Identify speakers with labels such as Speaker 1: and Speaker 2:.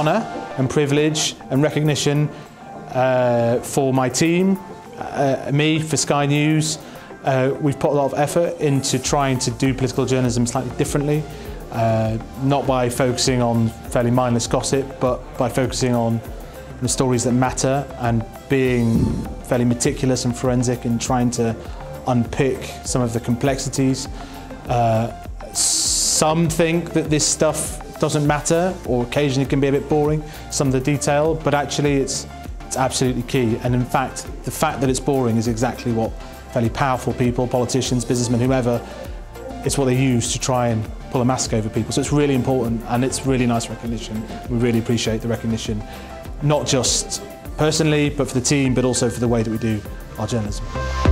Speaker 1: honour and privilege and recognition for my team, me, for Sky News. We've put a lot of effort into trying to do political journalism slightly differently, not by focusing on fairly mindless gossip, but by focusing on the stories that matter and being fairly meticulous and forensic in trying to unpick some of the complexities. Some think that this stuff doesn't matter, or occasionally can be a bit boring, some of the detail, but actually it's absolutely key. And in fact, the fact that it's boring is exactly what fairly powerful people, politicians, businessmen, whoever, it's what they use to try and pull a mask over people. So it's really important, and it's really nice recognition. We really appreciate the recognition, not just personally, but for the team, but also for the way that we do our journalism.